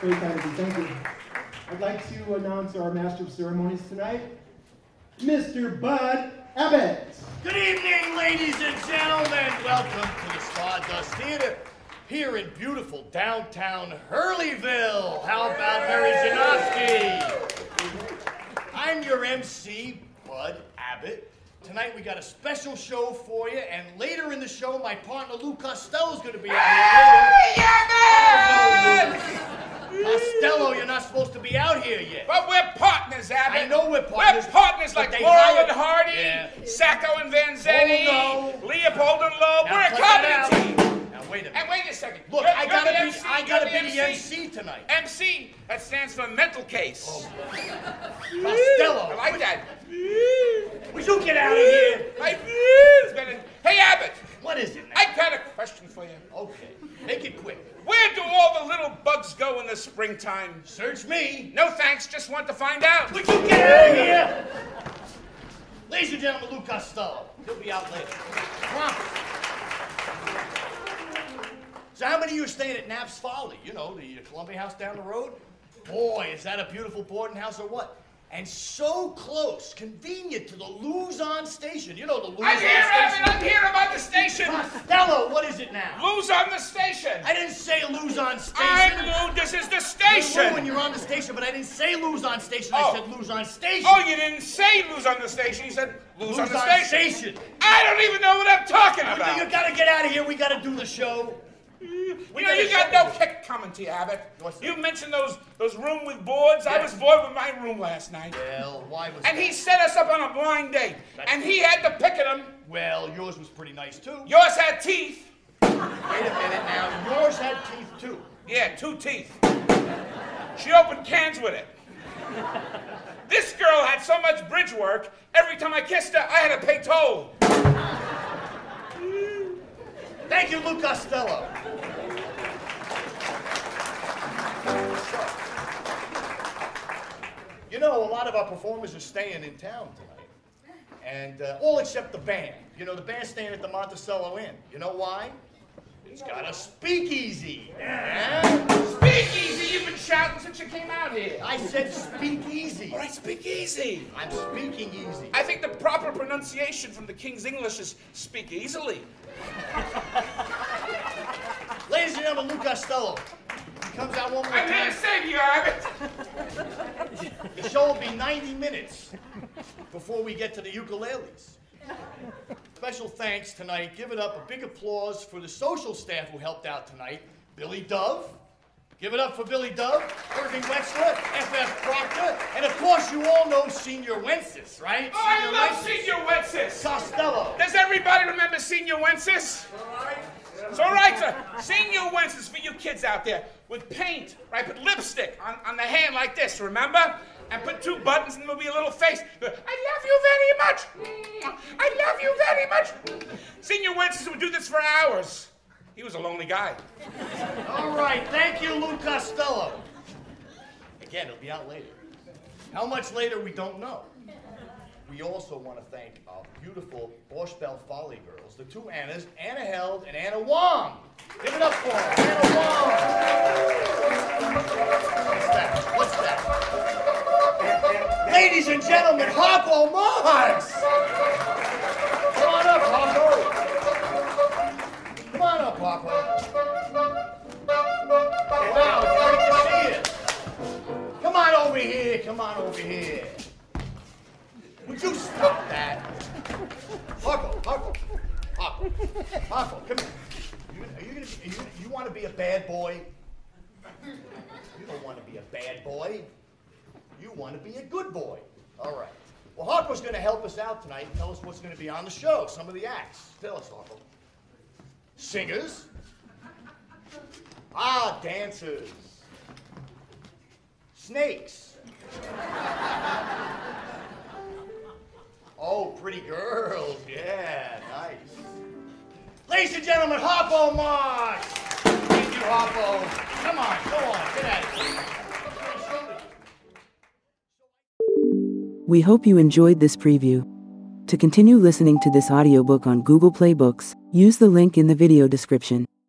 Very kind of you, thank you. I'd like to announce our Master of Ceremonies tonight, Mr. Bud Abbott. Good evening, ladies and gentlemen. Welcome to the Sawdust Theater here in beautiful downtown Hurleyville. How about Mary Janowski? I'm your MC, Bud Abbott. Tonight we got a special show for you, and later in the show, my partner Lou Costello is going to be out here later. Costello, you're not supposed to be out here yet. But we're partners, Abbott. I know we're partners. We're partners like Laurel and Hardy, Sacco and Vanzetti, Leopold and Loeb. We're a comedy team. Now wait a minute. And wait a second. Look, I gotta be the MC tonight. MC, that stands for mental case. Oh. Costello. I like that. Would you get out of here? Hey, Abbott. What is it now? I got a question for you. Okay, make it quick. Where do all the little bugs go in the springtime? Search me. No thanks, just want to find out. Would you get out of here? Ladies and gentlemen, Lou Costello. He'll be out later. Promise. So how many of you are staying at Knapp's Folly? You know, the Columbia House down the road? Boy, is that a beautiful boarding house or what? And so close, convenient to the Luzon station. You know the Luzon station? I'm here about the station. Costello, what is it now? Lose on the station. I didn't say Luzon station. I'm Lou, this is the station. You're Lou when you're on the station, but I didn't say Luzon station. I said Luzon station. Oh, you didn't say lose on the station. You said lose on the station. I don't even know what I'm talking about. You gotta get out of here. We gotta do the show. You got no kick coming to you, Abbott. You mentioned those room with boards. Yes. I was bored with my room last night. Well, why was And he set us up on a blind date. And he had to pick at them. Well, yours was pretty nice, too. Yours had teeth. Wait a minute now. Yours had teeth, too. Yeah, 2 teeth. She opened cans with it. This girl had so much bridge work, every time I kissed her, I had to pay toll. Thank you, Lou Costello. You know, a lot of our performers are staying in town tonight. And all except the band. You know, the band's staying at the Monticello Inn. You know why? It's got a speakeasy. Yeah? Speakeasy? You've been shouting since you came out here. I said speakeasy. All right, speak easy. I'm speaking easy. I think the proper pronunciation from the King's English is speak easily. Ladies and gentlemen, Lou Costello. He comes out one more time. I'm here to save you, Abbott. The show will be 90 minutes before we get to the ukuleles. Special thanks tonight. Give it up, a big applause for the social staff who helped out tonight. Billy Dove. Give it up for Billy Dove, Irving Wexler, F.F. Proctor, and of course you all know Senior Wences, right? Oh, I love Senior Wences. Costello. Does everybody remember Senior Wences? All right. It's all right, sir. Senior Wences for you kids out there with paint, right? Put lipstick on the hand like this, remember? And put 2 buttons and there'll be a little face. I love you very much. I love you very much. Senior Wences would do this for hours. He was a lonely guy. All right, thank you, Lou Costello. Again, it'll be out later. How much later, we don't know. We also want to thank our beautiful Borscht Belt Folly girls, the 2 Annas, Anna Held and Anna Wong. Give it up for them, Anna Wong. What's that? Ladies and gentlemen, Harpo Marx. Come on up, Harpo. Come on up, Harpo. Wow, it's great to see you. Come on over here, come on over here. Would you stop that? Harpo, come here. You want to be a bad boy? You don't want to be a bad boy. You want to be a good boy. All right. Well, Harpo's going to help us out tonight and tell us what's going to be on the show, some of the acts. Tell us, Harpo. Singers. Dancers. Snakes. Oh, pretty girls. Yeah, nice. Ladies and gentlemen, Harpo Marx. Thank you, Harpo. Come on, go on, get at it. We hope you enjoyed this preview. To continue listening to this audiobook on Google Play Books, use the link in the video description.